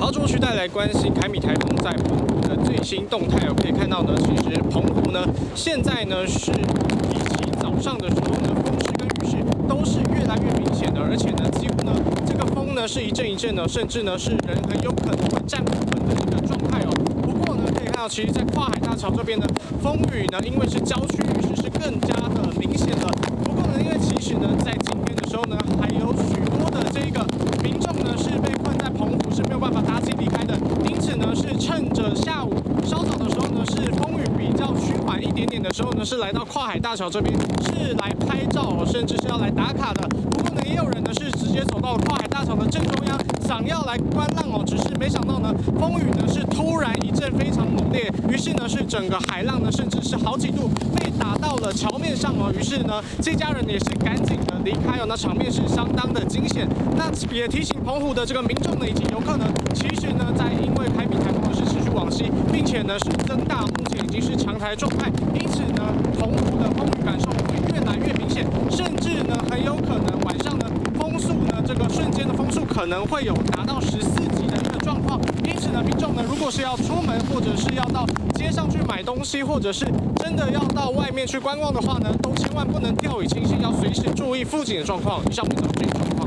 好，中时带来关心凯米台风在澎湖的最新动态可以看到呢，其实澎湖呢现在呢是比起早上的时候呢，风势跟雨势都是越来越明显的，而且呢几乎呢这个风呢是一阵一阵的，甚至呢是人很有可能会站不稳的一个状态哦。不过呢可以看到，其实在跨海大桥这边呢，风雨呢因为是郊区，雨势是更加的明显了。不过呢，因为其实呢在今天的时候呢，还有许多的这个民众呢是被困在澎湖，是没有办法搭机离开的，因此呢是趁着下午稍早的时候呢，是风雨比较趋缓一点点的时候呢，是来到跨海大桥这边，是来拍照，甚至是要来打卡的。不过呢，也有人呢是直接走到跨海大桥的正中央，想要来观浪哦，只是没想到呢，风雨呢是突然一阵非常猛烈，于是呢是整个海浪呢，甚至是好几度被打到了桥面上哦，于是呢这家人也是赶紧的离开哦，那场面是相当的惊险。那也提醒澎湖的这个民众呢以及游客呢，其实呢在因为凯米台风是持续往西，并且呢是增大，目前已经是强台状态，因此呢澎湖的风雨感受会越来越明显，甚至呢很有可能晚上呢风速呢这个瞬间的风速可能会有达到14级的一个状况。因此呢民众呢如果是要出门，或者是要到街上去买东西，或者是真的要到外面去观望的话呢，都千万不能掉以轻心，要随时注意附近的状况。以上我们这个状况。